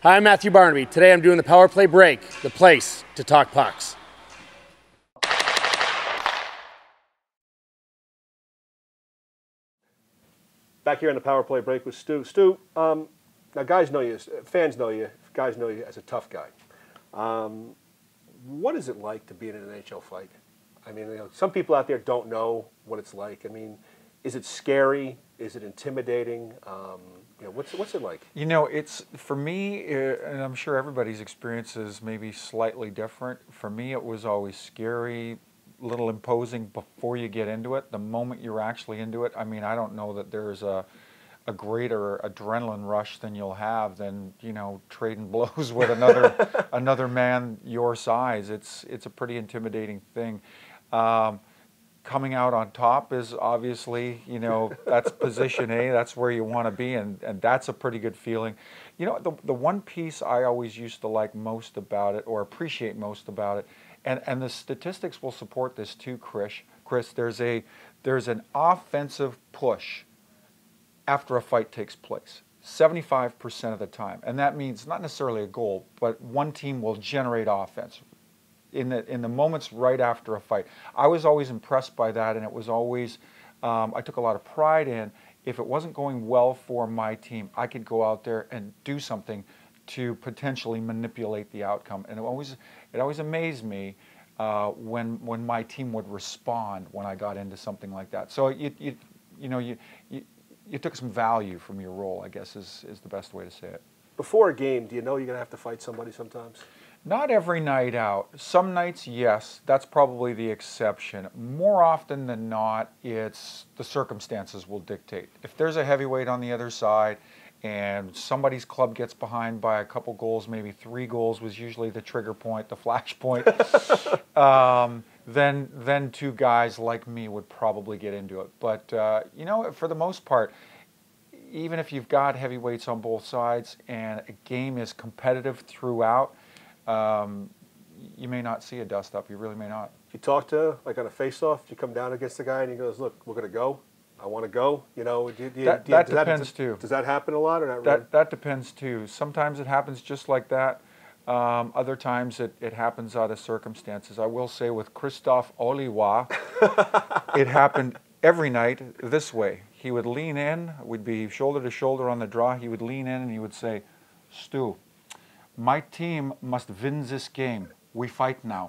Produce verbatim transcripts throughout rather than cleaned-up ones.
Hi, I'm Matthew Barnaby. Today I'm doing the Power Play Break, the place to talk pucks. Back here on the Power Play Break with Stu. Stu, um, now guys know you, fans know you, guys know you as a tough guy. Um, what is it like to be in an N H L fight? I mean, you know, some people out there don't know what it's like. I mean, is it scary? Is it intimidating? Um, you know, what's what's it like? You know, it's for me, uh, and I'm sure everybody's experience is maybe slightly different. For me, it was always scary, a little imposing before you get into it. The moment you're actually into it, I mean, I don't know that there's a a greater adrenaline rush than you'll have than, you know, trading blows with another another man your size. It's it's a pretty intimidating thing. Um, Coming out on top is obviously, you know, that's position A, that's where you want to be, and, and that's a pretty good feeling. You know, the, the one piece I always used to like most about it, or appreciate most about it, and, and the statistics will support this too, Chris, Chris, there's, a, there's an offensive push after a fight takes place, seventy-five percent of the time. And that means not necessarily a goal, but one team will generate offense in the in the moments right after a fight. I was always impressed by that, and it was always, um, I took a lot of pride in, if it wasn't going well for my team, I could go out there and do something to potentially manipulate the outcome. And it always, it always amazed me uh, when when my team would respond when I got into something like that. So you you you know you you, you took some value from your role, I guess is is the best way to say it. Before a game, do you know you're going to have to fight somebody sometimes? Not every night out. Some nights, yes. That's probably the exception. More often than not, it's the circumstances will dictate. If there's a heavyweight on the other side and somebody's club gets behind by a couple goals, maybe three goals was usually the trigger point, the flash point, um, then, then two guys like me would probably get into it. But, uh, you know, for the most part, even if you've got heavyweights on both sides and a game is competitive throughout, Um, you may not see a dust-up. You really may not. If you talk to, like on a face-off, you come down against the guy and he goes, look, we're going to go. I want to go. You know, do, do, that, do, that does depends that, too. Does that happen a lot or not that, really? That depends too. Sometimes it happens just like that. Um, other times it, it happens out of circumstances. I will say with Christophe Oliwa, it happened every night this way. He would lean in, we'd be shoulder to shoulder on the draw, he would lean in and he would say, Stu, my team must win this game. We fight now.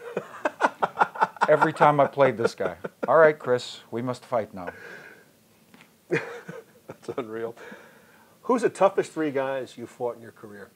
Every time I played this guy. All right, Chris, we must fight now. That's unreal. Who's the toughest three guys you fought in your career?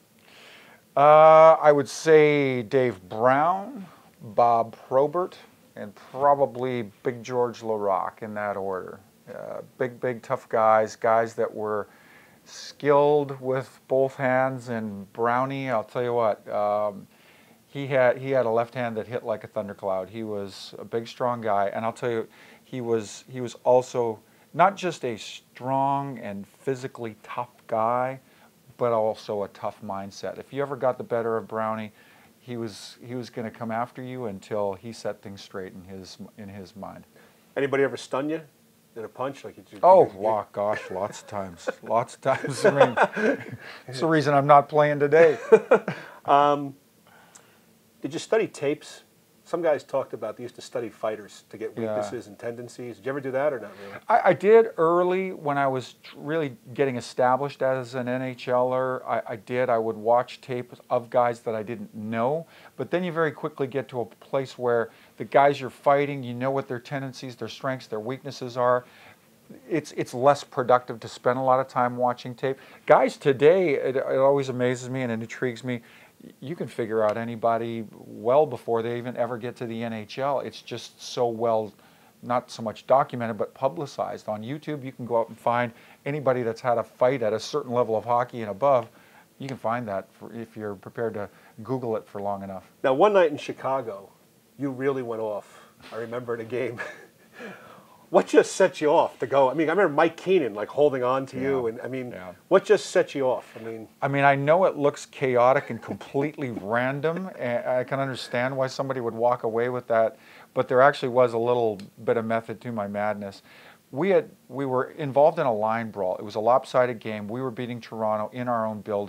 Uh, I would say Dave Brown, Bob Probert, and probably Big George LaRocque in that order. Uh, big, big, tough guys, guys that were skilled with both hands. And Brownie, I'll tell you what, um, he had he had a left hand that hit like a thundercloud. He was a big, strong guy, and I'll tell you, he was he was also not just a strong and physically tough guy, but also a tough mindset. If you ever got the better of Brownie, he was he was going to come after you until he set things straight in his in his mind. Anybody ever stun you? In a punch? Like you, oh, you, wow, gosh, lots of times. Lots of times. I mean, it's the reason I'm not playing today. um, did you study tapes? Some guys talked about they used to study fighters to get weaknesses yeah. and tendencies. Did you ever do that or not really? I, I did early when I was really getting established as an N H L er. I, I did. I would watch tapes of guys that I didn't know. But then you very quickly get to a place where the guys you're fighting, you know what their tendencies, their strengths, their weaknesses are. It's it's less productive to spend a lot of time watching tape. Guys today, it, it always amazes me and it intrigues me. You can figure out anybody well before they even ever get to the N H L. It's just so well, not so much documented, but publicized. On YouTube, you can go out and find anybody that's had a fight at a certain level of hockey and above. You can find that for, if you're prepared to Google it for long enough. Now, one night in Chicago, you really went off. I remember in a game. What just set you off to go? I mean, I remember Mike Keenan like holding on to yeah. you, and I mean, yeah. what just set you off? I mean, I mean, I know it looks chaotic and completely random, and I can understand why somebody would walk away with that, but there actually was a little bit of method to my madness. We had we were involved in a line brawl. It was a lopsided game. We were beating Toronto in our own building.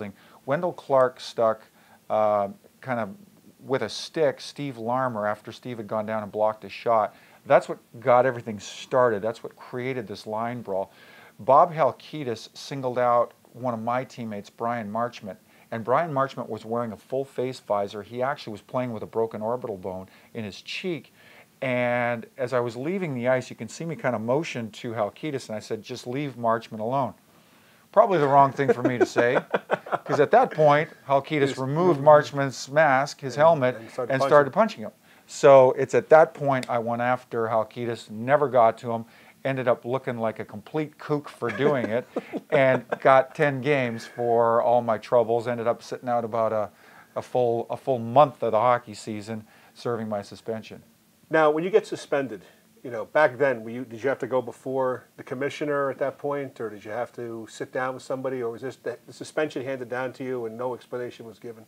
Wendell Clark stuck uh, kind of with a stick Steve Larmer after Steve had gone down and blocked a shot. That's what got everything started. That's what created this line brawl. Bob Halkitis singled out one of my teammates, Brian Marchment, and Brian Marchment was wearing a full face visor. He actually was playing with a broken orbital bone in his cheek. And as I was leaving the ice, you can see me kind of motion to Halkitis, and I said, just leave Marchment alone. Probably the wrong thing for me to say, because at that point, Halkitis removed Marchment's mask, his helmet, and started, and started punching him. So it's at that point I went after Halkitis, never got to him, ended up looking like a complete kook for doing it, and got ten games for all my troubles. Ended up sitting out about a, a full a full month of the hockey season, serving my suspension. Now, when you get suspended, you know, back then, were you, did you have to go before the commissioner at that point, or did you have to sit down with somebody, or was this the, the suspension handed down to you and no explanation was given?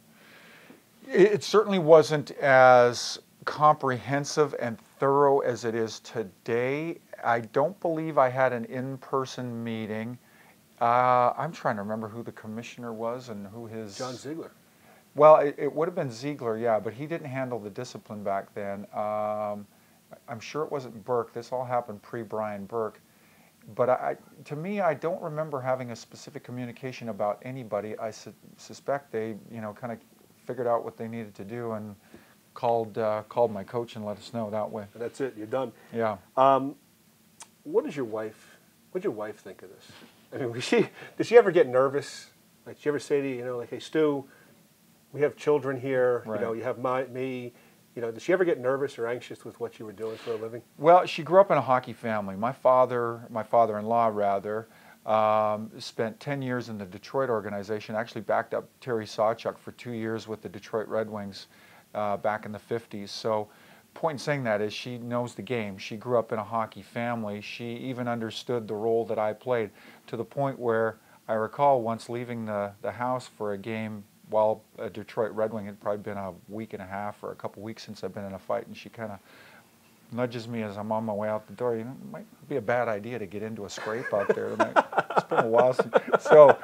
It, it certainly wasn't as comprehensive and thorough as it is today. I don't believe I had an in-person meeting. Uh, I'm trying to remember who the commissioner was and who his... John Ziegler. Well, it, it would have been Ziegler, yeah, but he didn't handle the discipline back then. Um, I'm sure it wasn't Burke. This all happened pre-Brian Burke. But I, to me, I don't remember having a specific communication about anybody. I su suspect they, you know, kind of figured out what they needed to do and called uh, called my coach and let us know that way. And that's it. You're done. Yeah. Um, what does your wife? What did your wife think of this? I mean, was she did she ever get nervous? Like, did she ever say to you, you know, like, hey, Stu, we have children here. Right. You know, you have my me. You know, did she ever get nervous or anxious with what you were doing for a living? Well, she grew up in a hockey family. My father, my father-in-law rather, um, spent ten years in the Detroit organization. Actually backed up Terry Sawchuk for two years with the Detroit Red Wings uh, back in the fifties. So, point in saying that is she knows the game. She grew up in a hockey family. She even understood the role that I played, to the point where I recall once leaving the, the house for a game while a Detroit Red Wing. It had probably been a week and a half or a couple weeks since I've been in a fight, and she kind of nudges me as I'm on my way out the door. You know, it might be a bad idea to get into a scrape out there tonight. It's been a while since. So,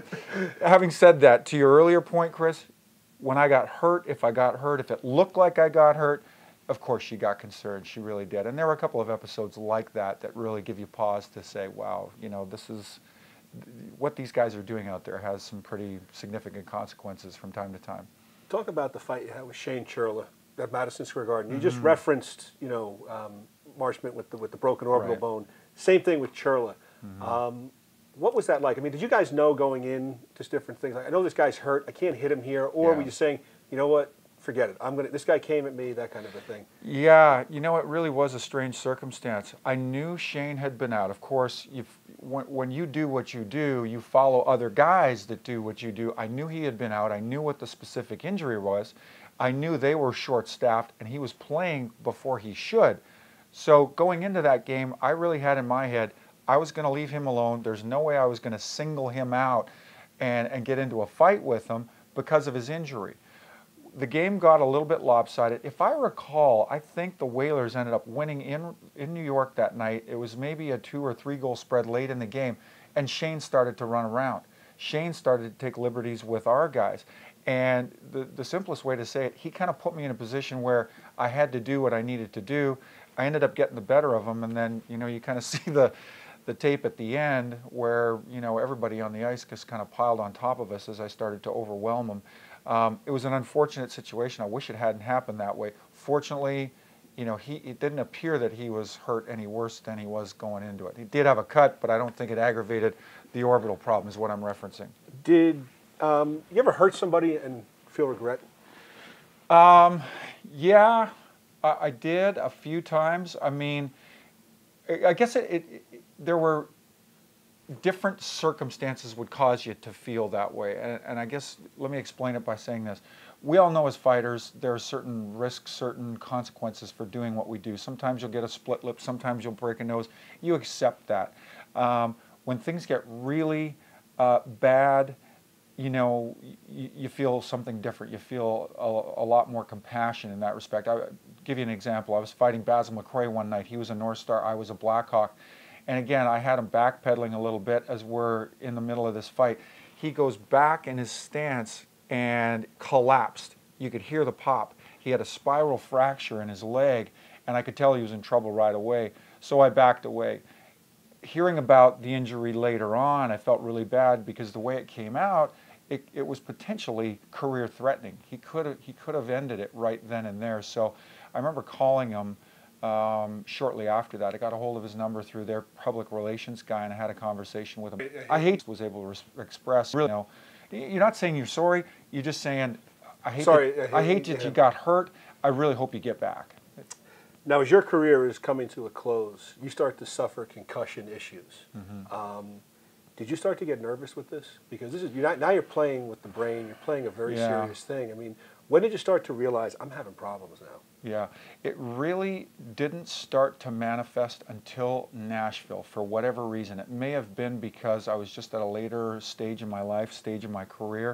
having said that, to your earlier point, Chris, when I got hurt, if I got hurt, if it looked like I got hurt, of course she got concerned. She really did. And there were a couple of episodes like that that really give you pause to say, wow, you know, this is... what these guys are doing out there has some pretty significant consequences from time to time. Talk about the fight you had with Shane Churla at Madison Square Garden. You Mm-hmm. just referenced, you know, um, Marchment with the with the broken orbital Right. bone. Same thing with Churla. Mm-hmm. um, what was that like? I mean, did you guys know going in just different things? Like, I know this guy's hurt. I can't hit him here. Or Yeah. were you saying, you know what? Forget it. I'm gonna. This guy came at me. That kind of a thing. Yeah, you know, it really was a strange circumstance. I knew Shane had been out. Of course, you've, when, when you do what you do, you follow other guys that do what you do. I knew he had been out. I knew what the specific injury was. I knew they were short-staffed, and he was playing before he should. So going into that game, I really had in my head, I was going to leave him alone. There's no way I was going to single him out and, and get into a fight with him because of his injury. The game got a little bit lopsided. If I recall, I think the Whalers ended up winning in, in New York that night. It was maybe a two or three goal spread late in the game, and Shane started to run around. Shane started to take liberties with our guys. And the, the simplest way to say it, he kind of put me in a position where I had to do what I needed to do. I ended up getting the better of him, and then, you know, you kind of see the, the tape at the end where, you know, everybody on the ice just kind of piled on top of us as I started to overwhelm him. Um, it was an unfortunate situation. I wish it hadn't happened that way. Fortunately, you know, he, it didn't appear that he was hurt any worse than he was going into it. He did have a cut, but I don't think it aggravated the orbital problem, is what I'm referencing. Did um, you ever hurt somebody and feel regret? Um, yeah, I, I did a few times. I mean, I, I guess it, it, it, there were different circumstances would cause you to feel that way. And, and I guess, let me explain it by saying this. We all know as fighters, there are certain risks, certain consequences for doing what we do. Sometimes you'll get a split lip, sometimes you'll break a nose. You accept that. Um, when things get really uh, bad, you know, you, you feel something different. You feel a, a lot more compassion in that respect. I'll give you an example. I was fighting Basil McCrory one night. He was a North Star, I was a Blackhawk. And again, I had him backpedaling a little bit as we're in the middle of this fight. he goes back in his stance and collapsed. You could hear the pop. He had a spiral fracture in his leg, and I could tell he was in trouble right away. So I backed away. Hearing about the injury later on, I felt really bad because the way it came out, it, it was potentially career-threatening. He could have he could have ended it right then and there. So I remember calling him um, shortly after that. I got a hold of his number through their public relations guy, and I had a conversation with him. I hate was able to res- express, really, you know, you're not saying you're sorry. You're just saying, I hate Sorry, that, I I hate- hate that yeah. you got hurt. I really hope you get back. Now, as your career is coming to a close, you start to suffer concussion issues. Mm-hmm. Um, did you start to get nervous with this? Because this is you're not, now you're playing with the brain. You're playing a very Yeah. serious thing. I mean, when did you start to realize I'm having problems now? Yeah, it really didn't start to manifest until Nashville for whatever reason. It may have been because I was just at a later stage in my life, stage of my career.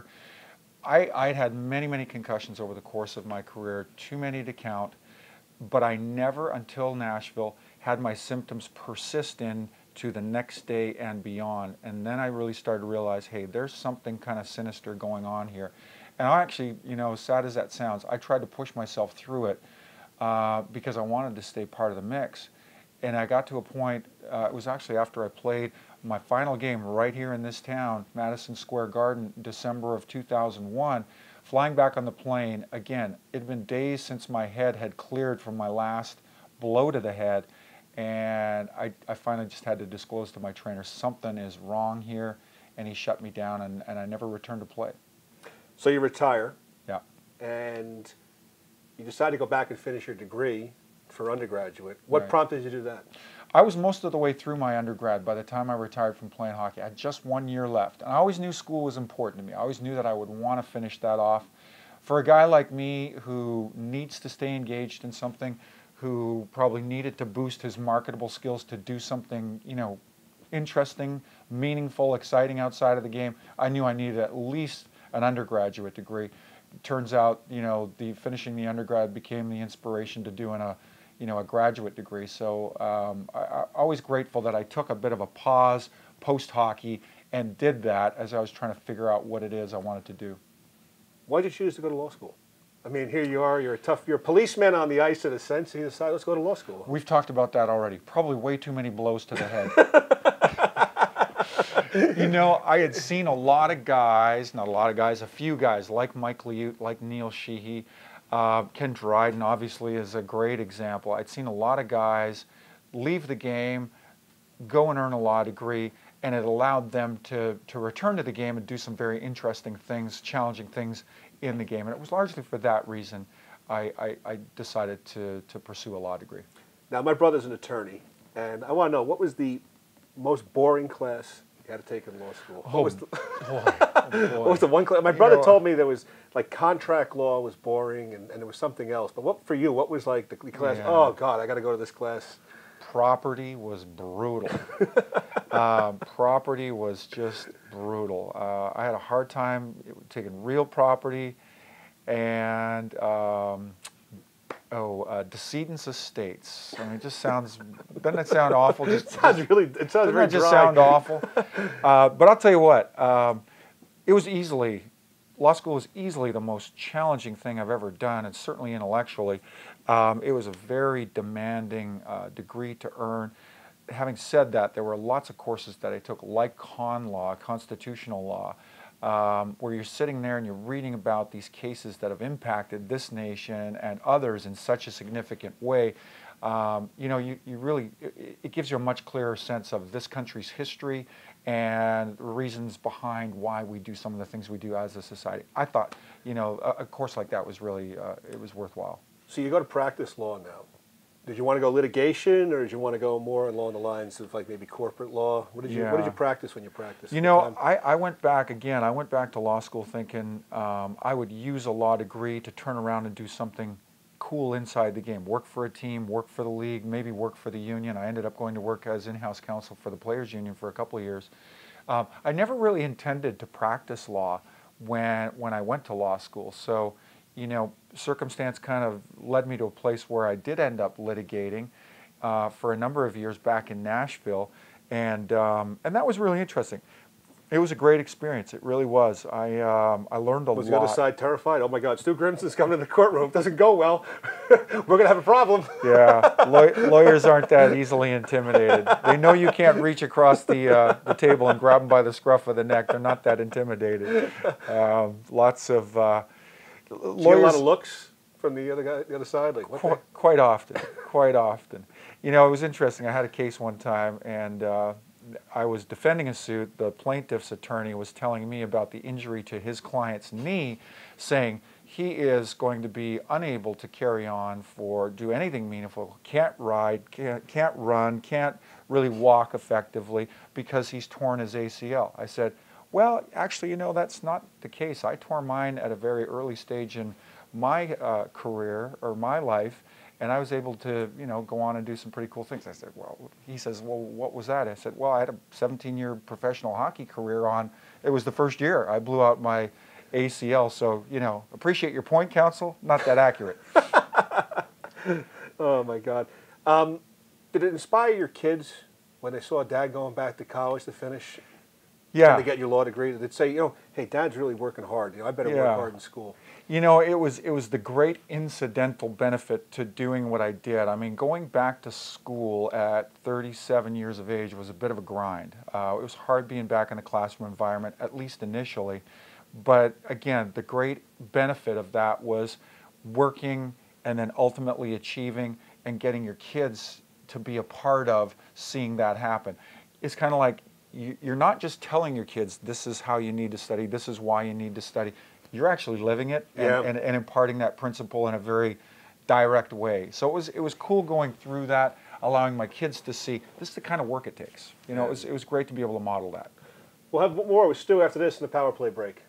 I, I'd had many, many concussions over the course of my career, too many to count, but I never until Nashville had my symptoms persist in to the next day and beyond. And then I really started to realize, hey, there's something kind of sinister going on here. And I actually, you know, as sad as that sounds, I tried to push myself through it uh, because I wanted to stay part of the mix. And I got to a point, uh, it was actually after I played my final game right here in this town, Madison Square Garden, December of two thousand one, flying back on the plane. Again, it had been days since my head had cleared from my last blow to the head, and I, I finally just had to disclose to my trainer, something is wrong here, and he shut me down, and, and I never returned to play. So you retire, Yeah. and you decide to go back and finish your degree for undergraduate. What Right. prompted you to do that? I was most of the way through my undergrad by the time I retired from playing hockey. I had just one year left. And I always knew school was important to me. I always knew that I would want to finish that off. For a guy like me who needs to stay engaged in something, who probably needed to boost his marketable skills to do something, you know, interesting, meaningful, exciting outside of the game, I knew I needed at least an undergraduate degree. Turns out, you know, the finishing the undergrad became the inspiration to doing a you know, a graduate degree. So um, I, I'm always grateful that I took a bit of a pause post-hockey and did that as I was trying to figure out what it is I wanted to do. Why did you choose to go to law school? I mean, here you are, you're a tough, you're a policeman on the ice in a sense, and you decide, let's go to law school. We've talked about that already. Probably way too many blows to the head. You know, I had seen a lot of guys, not a lot of guys, a few guys like Mike Liute, like Neil Sheehy, Uh, Ken Dryden obviously is a great example. I'd seen a lot of guys leave the game, go and earn a law degree, and it allowed them to, to return to the game and do some very interesting things, challenging things in the game. And it was largely for that reason I, I, I decided to, to pursue a law degree. Now, my brother's an attorney, and I want to know, what was the most boring class you had to take in law school? What Oh, was the, boy, oh boy. what was the one class? My You brother know, told me there was, like, contract law was boring, and, and there was something else. But what, for you, what was, like, the class? Yeah. Oh, God, I got to go to this class. Property was brutal. um, property was just brutal. Uh, I had a hard time taking real property, and um, oh, uh, decedents' estates. I mean, it just sounds. Doesn't it sound awful? Just, It sounds really. It sounds doesn't very that just dry. sound awful? Uh, but I'll tell you what. Um, it was easily. Law school was easily the most challenging thing I've ever done, and certainly intellectually. Um, it was a very demanding uh, degree to earn. Having said that, there were lots of courses that I took, like con law, constitutional law, um, where you're sitting there and you're reading about these cases that have impacted this nation and others in such a significant way. Um, you know, you, you really, it, it gives you a much clearer sense of this country's history and the reasons behind why we do some of the things we do as a society. I thought, you know, a, a course like that was really, uh, it was worthwhile. So you go to practice law now. Did you want to go litigation, or did you want to go more along the lines of, like, maybe corporate law? What did you What did Yeah. you practice when you practiced? You know, I, I went back again. I went back to law school thinking um, I would use a law degree to turn around and do something cool inside the game. Work for a team, work for the league, maybe work for the union. I ended up going to work as in-house counsel for the Players Union for a couple of years. Um, I never really intended to practice law when when I went to law school. So, you know, circumstance kind of led me to a place where I did end up litigating uh, for a number of years back in Nashville, and um, and that was really interesting. It was a great experience. It really was. I um, I learned a Was lot. the other side terrified? Oh my God, Stu Grimson's coming to the courtroom. Doesn't go well. We're going to have a problem. Yeah, Law lawyers aren't that easily intimidated. They know you can't reach across the uh, the table and grab them by the scruff of the neck. They're not that intimidated. Um, lots of uh, lawyers. Did you get a lot of looks from the other guy, the other side? Like what? Qu the- quite often, quite often. You know, it was interesting. I had a case one time, and uh, I was defending a suit. The plaintiff's attorney was telling me about the injury to his client's knee, saying he is going to be unable to carry on for, do anything meaningful, can't ride, can't, can't run, can't really walk effectively because he's torn his A C L. I said, well, actually, you know, that's not the case. I tore mine at a very early stage in my uh, career or my life, and I was able to, you know, go on and do some pretty cool things. I said, well, he says, well, what was that? I said, well, I had a seventeen year professional hockey career on, it was the first year I blew out my A C L, so, you know, appreciate your point, counsel, not that accurate. Oh my God. Um, did it inspire your kids when they saw Dad going back to college to finish? Yeah. To get your law degree? Did it say, you know, hey, Dad's really working hard. You know, I better Yeah. work hard in school. You know, it was it was the great incidental benefit to doing what I did. I mean, going back to school at thirty-seven years of age was a bit of a grind. Uh, it was hard being back in the classroom environment, at least initially. But again, the great benefit of that was working and then ultimately achieving and getting your kids to be a part of seeing that happen. It's kind of like you, you're not just telling your kids, this is how you need to study, this is why you need to study. You're actually living it and, Yeah. and, and imparting that principle in a very direct way. So it was it was cool going through that, allowing my kids to see this is the kind of work it takes. You know, Yeah. it was it was great to be able to model that. We'll have more with Stu after this in the Power Play break.